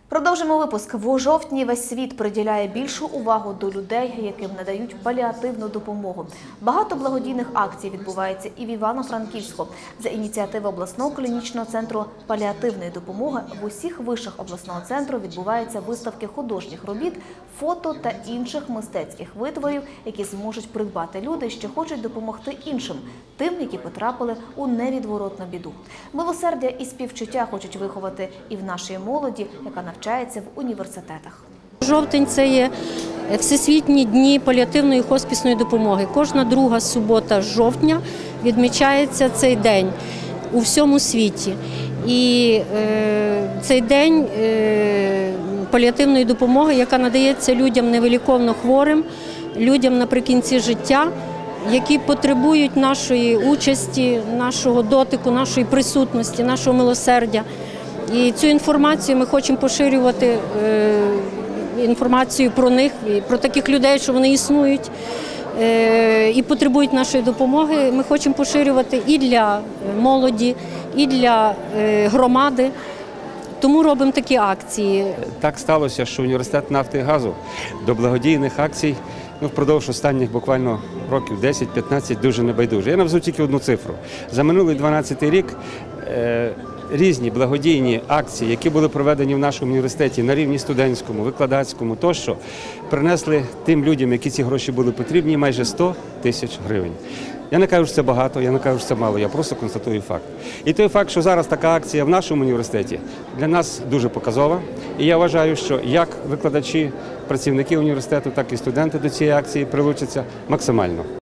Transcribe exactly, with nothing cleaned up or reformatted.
Продовжимо випуск. В жовтні весь світ приділяє більшу увагу до людей, яким надають паліативну допомогу. Багато благодійних акцій відбувається і в Івано-Франківську. За ініціативи обласного клінічного центру паліативної допомоги в усіх вишах обласного центру відбуваються виставки художніх робіт, фото та інших мистецьких витворів, які зможуть придбати люди, що хочуть допомогти іншим, тим, які потрапили у невідворотну біду. Милосердя і співчуття хочуть виховати і в нашій молоді, яка навчається в університетах. Жовтень – це є всесвітні дні паліативної хоспісної допомоги. Кожна друга субота жовтня відмічається цей день у всьому світі. І е, цей день е, паліативної допомоги, яка надається людям невиліковно хворим, людям наприкінці життя, які потребують нашої участі, нашого дотику, нашої присутності, нашого милосердя. І цю інформацію ми хочемо поширювати, е, інформацію про них, про таких людей, що вони існують е, і потребують нашої допомоги. Ми хочемо поширювати і для молоді, і для е, громади. Тому робимо такі акції. Так сталося, що університет нафти і газу до благодійних акцій ну, впродовж останніх буквально років десять-п'ятнадцять дуже небайдуже. Я назву тільки одну цифру. За минулий дванадцятий рік е, різні благодійні акції, які були проведені в нашому університеті на рівні студентському, викладацькому тощо, принесли тим людям, які ці гроші були потрібні, майже сто тисяч гривень. Я не кажу, що це багато, я не кажу, що це мало, я просто констатую факт. І той факт, що зараз така акція в нашому університеті, для нас дуже показова. І я вважаю, що як викладачі, працівники університету, так і студенти до цієї акції прилучаться максимально.